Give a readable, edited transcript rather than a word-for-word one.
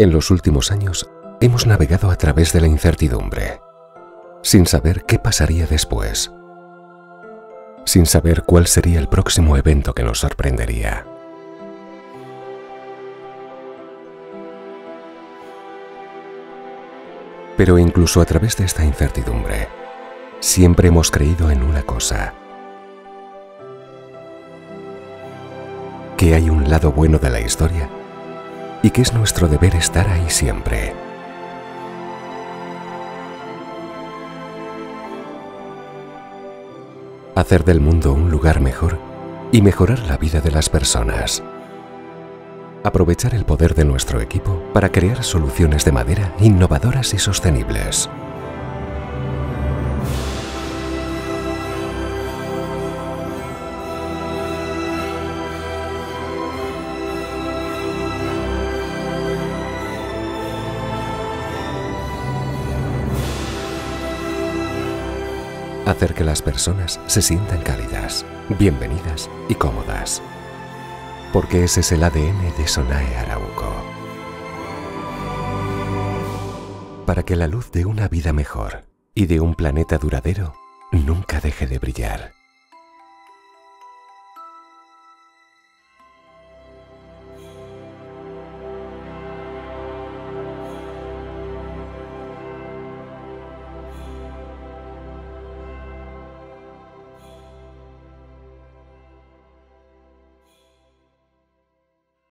En los últimos años, hemos navegado a través de la incertidumbre, sin saber qué pasaría después, sin saber cuál sería el próximo evento que nos sorprendería. Pero incluso a través de esta incertidumbre, siempre hemos creído en una cosa: que hay un lado bueno de la historia y que es nuestro deber estar ahí siempre. Hacer del mundo un lugar mejor y mejorar la vida de las personas. Aprovechar el poder de nuestro equipo para crear soluciones de madera innovadoras y sostenibles. Hacer que las personas se sientan cálidas, bienvenidas y cómodas. Porque ese es el ADN de Sonae Arauco. Para que la luz de una vida mejor y de un planeta duradero nunca deje de brillar.